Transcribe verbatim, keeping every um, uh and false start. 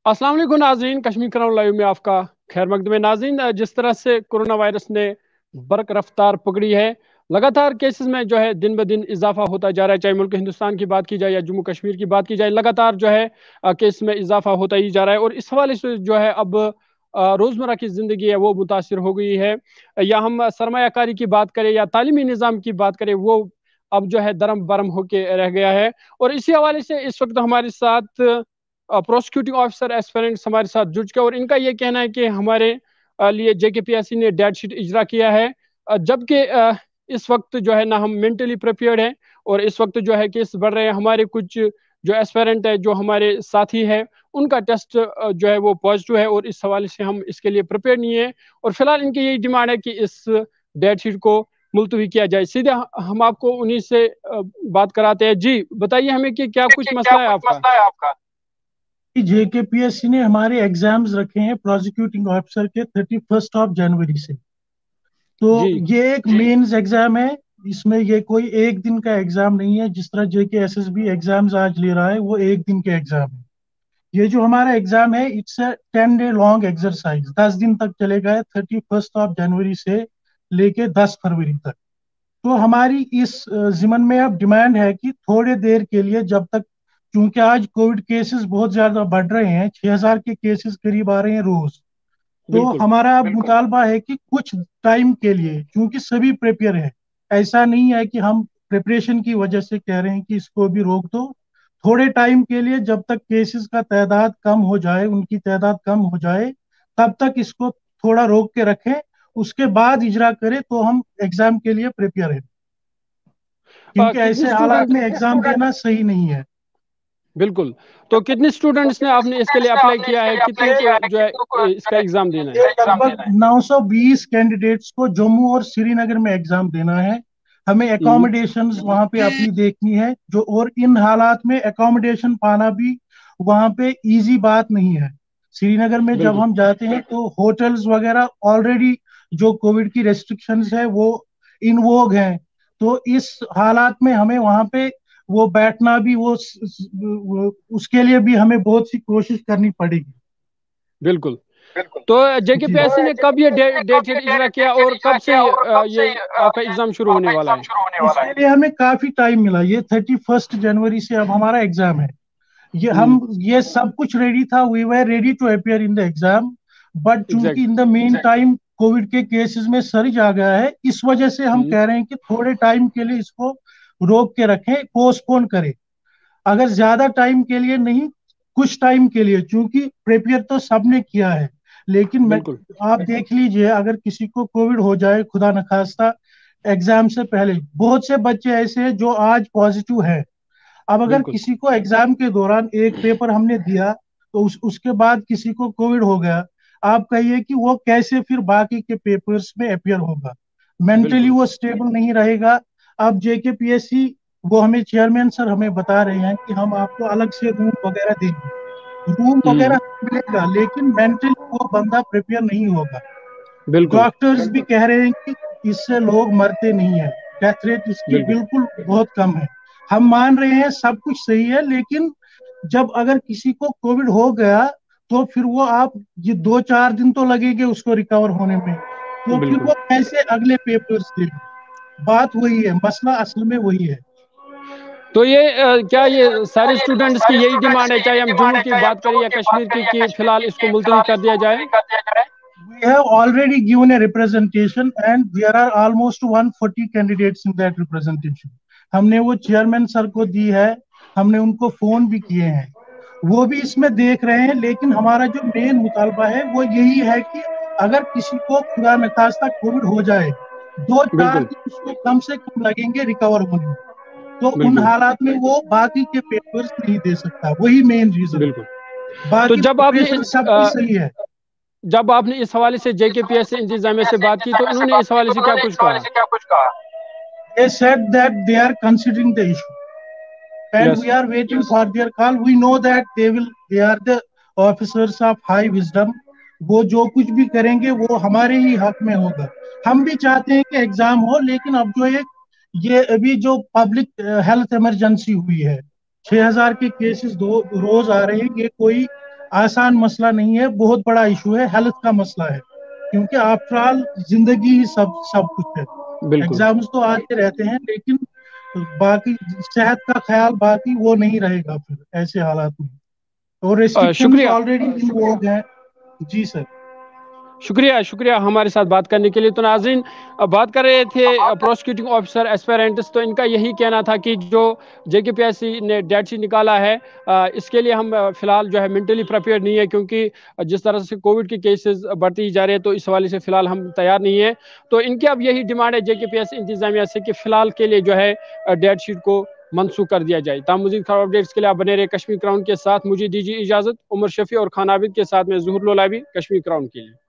अस्सलाम वालेकुम नाज़रीन, कश्मीर क्राउन लाइव में आपका खैर मकदम है। नाज़रीन, जिस तरह से कोरोना वायरस ने बरक रफ्तार पकड़ी है, लगातार केसेस में जो है दिन ब दिन इजाफा होता जा रहा है। चाहे मुल्क हिंदुस्तान की बात की जाए या जम्मू कश्मीर की बात की जाए, लगातार जो है अ, केस में इजाफा होता ही जा रहा है। और इस हवाले से जो है अब अ, रोज़मर्रा की ज़िंदगी है वो मुतासिर हो गई है। या हम सरमायाकारी की बात करें या तालीमी निज़ाम की बात करें, वो अब जो है दरम बरम होके रह गया है। और इसी हवाले से इस वक्त हमारे साथ प्रोसिक्यूटिंग ऑफिसर एस्पिरेंट्स हमारे साथ जुड़ चुके हैं और इनका ये कहना है कि हमारे अ, लिए जेकेपीएससी ने डेट शीट इजरा किया है। अ, जबकि अ, इस वक्त जो है ना हम मेंटली प्रिपेयर्ड हैं और इस वक्त जो है केस बढ़ रहे हैं। हमारे कुछ जो एस्पिरेंट है, जो हमारे साथी है, उनका टेस्ट अ, जो है वो पॉजिटिव है और इस हवाले से हम इसके लिए प्रिपेयर नहीं है। और फिलहाल इनकी यही डिमांड है कि इस डेट शीट को मुलतवी किया जाए। सीधे ह- हम आपको उन्हीं से अ, बात कराते हैं। जी बताइए हमें कि क्या कुछ कि क्या मसला है कुछ आपका। मसला है आपका। जेकेपीएससी ने हमारे एग्जाम्स रखे हैं प्रोसिक्यूटिंग ऑफिसर के थर्टी फर्स्ट ऑफ जनवरी से। तो जी ये एक मेंस एग्जाम है। इसमें ये कोई एक दिन का एग्जाम नहीं है, जिस तरह जेके एसएसबी एग्जाम्स आज ले रहा है वो एक दिन के एग्जाम है। ये जो हमारा एग्जाम है it's a ten day long exercise, दस दिन तक चलेगा, थर्टी फर्स्ट ऑफ जनवरी से लेके दस फरवरी तक। तो हमारी इस अ, जिमन में अब डिमांड है कि थोड़े देर के लिए, जब तक, क्योंकि आज कोविड केसेस बहुत ज्यादा बढ़ रहे हैं, छह हजार के केसेस करीब आ रहे हैं रोज। तो बिल्कुल। हमारा अब मुतालबा है कि कुछ टाइम के लिए, क्योंकि सभी प्रिपेयर है, ऐसा नहीं है कि हम प्रिपरेशन की वजह से कह रहे हैं कि इसको भी रोक दो। थोड़े टाइम के लिए, जब तक केसेस का तादाद कम हो जाए, उनकी तादाद कम हो जाए, तब तक इसको थोड़ा रोक के रखें। उसके बाद इजरा करें तो हम एग्जाम के लिए प्रिपेयर है, अ, क्योंकि कितने ऐसे हालात स्टूडेंट। में एग्जाम देना सही नहीं है। बिल्कुल। तो कितने स्टूडेंट्स ने आपने इसके लिए अप्लाई किया है, कितनों को जो है ए, इसका एग्जाम देना है। ये लगभग नौ सौ बीस कैंडिडेट्स को जम्मू और श्रीनगर में एग्जाम देना है। हमें हम्म। एकोमोडेशंस वहां पे अपनी देखनी है जो, और इन हालात में एकोमोडेशन पाना भी वहां पे इजी बात नहीं है। श्रीनगर में जब बिल्कुल। हम जाते हैं तो होटल्स वगैरह ऑलरेडी, जो कोविड की रेस्ट्रिक्शंस है वो इन वोग हैं। तो इस हालात में हमें वहां पे वो बैठना भी, वो, वो उसके लिए भी हमें बहुत सी कोशिश करनी पड़ेगी। बिल्कुल। बिल्कुल। तो जी। जेकेपीएससी ने कब ये डे, डेट शीट इजरा किया और कब से अ, ये आपका एग्जाम शुरू होने वाला है। इसके लिए हमें काफी टाइम मिला। ये थर्टी फर्स्ट जनवरी से अब हमारा एग्जाम है। ये हम्म। हम ये सब कुछ रेडी था, we were ready to appear in the exam. But चूंकि exact. In the mean time covid के केसेस में सर्ज आ गया है, इस वजह से हम हम्म। कह रहे हैं कि थोड़े टाइम के लिए इसको रोक के रखें, पोस्टपोन करें। अगर ज्यादा टाइम के लिए नहीं, कुछ टाइम के लिए, क्योंकि प्रिपेयर तो सबने किया है। लेकिन मैं, बिल्कुल। आप देख लीजिए, अगर किसी को कोविड हो जाए खुदा न खास्ता एग्जाम से पहले, बहुत से बच्चे ऐसे हैं जो आज पॉजिटिव है। अब अगर बिल्कुल। किसी को एग्जाम के दौरान एक पेपर हमने दिया तो उस उसके बाद किसी को कोविड हो गया, आप कहिए कि वो कैसे फिर बाकी के पेपर्स में अपियर होगा। मेंटली बिल्कुल। वो स्टेबल नहीं रहेगा। अब जेकेपीएससी, वो हमें चेयरमैन सर हमें बता रहे हैं कि हम आपको अलग से रूम वगैरह देंगे। Room hmm. वगैरह मिलेगा, लेकिन मेंटली वो बंदा प्रिपेयर नहीं होगा। बिल्कुल। डॉक्टर्स भी कह रहे हैं कि इससे लोग मरते नहीं है, डेथ रेट इसकी बिल्कुल। बिल्कुल बहुत कम है। हम मान रहे हैं सब कुछ सही है, लेकिन जब अगर किसी को कोविड हो गया तो फिर वो, आप, ये दो चार दिन तो लगेंगे उसको रिकवर होने में, तो फिर बिल्कुल। वो कैसे अगले पेपर्स देगा। बात वही है, मसला असल में वही है। तो ये अ, क्या ये सारे स्टूडेंट्स की यही डिमांड है, चाहे हम जम्मू की बात करें या कश्मीर की, कि फिलहाल इसको मुलतवी कर दिया जाए। We have already given a representation and there are almost one hundred forty candidates in that representation. हमने वो चेयरमैन सर को दी है, हमने उनको फोन भी किए हैं, वो भी इसमें देख रहे हैं। लेकिन हमारा जो मेन मुतालबा है वो यही है कि अगर किसी को खुदा न खास्ता कोविड हो जाए, दो चार बिल्कुल। दिन उसको कम से कम लगेंगे रिकवर होने में, तो उन बिल्कुल। हालात में वो बाकी के पेपर्स नहीं दे सकता। वही मेन रीजन है। बिल्कुल। तो बाकी जब आपने प्रिपरेशन इस सब कुछ अ, सही है। जब आपने इस हवाले से जेकेपीएससी इंतजामिया से बात की, तो इन्होंने इस हवाले से क्या कुछ कहा। They said that they are considering the issue and yes. we are waiting for their call. We know that they will, they are the officers of high wisdom. वो जो कुछ भी करेंगे वो हमारे ही हक में होगा। हम भी चाहते हैं कि एग्जाम हो, लेकिन अब जो एक, ये अभी जो पब्लिक हेल्थ इमरजेंसी हुई है, छह हजार के केसेस दो रोज आ रहे हैं, ये कोई आसान मसला नहीं है, बहुत बड़ा इशू है, हेल्थ का मसला है, क्योंकि आफ्टर ऑल जिंदगी ही सब सब कुछ है। बिल्कुल। एग्जाम्स तो आते रहते हैं, लेकिन बाकी सेहत का ख्याल बाकी वो नहीं रहेगा फिर ऐसे हालात में। और अ, रेस्ट्रिक्शंस शुक्रिया ऑलरेडी इन वोग हैं। जी सर। शुक्रिया शुक्रिया हमारे साथ बात करने के लिए। तो नाज़रीन, अ, बात कर रहे थे प्रोसिक्यूटिंग ऑफिसर एस्पेरेंट्स, तो इनका यही कहना था कि जो जेकेपीएससी ने डेट शीट निकाला है, अ, इसके लिए हम अ, फिलहाल जो है मेंटली प्रिपेयर नहीं है, क्योंकि जिस तरह से कोविड के केसेस बढ़ती जा रहे हैं, तो इस हवाले से फिलहाल हम तैयार नहीं है। तो इनकी अब यही डिमांड है जेकेपीएससी इंतजामिया से कि फिलहाल के लिए जो है डेट शीट को मनसूख कर दिया जाए। तमाम मज़ीद खबर अपडेट्स के लिए आप बने रहे कश्मीर क्राउन के साथ। मुझे दीजिए इजाज़त। उमर शफी और खान आबिद के साथ में ज़ुहूर लोलाबी, कश्मीर क्राउन के लिए।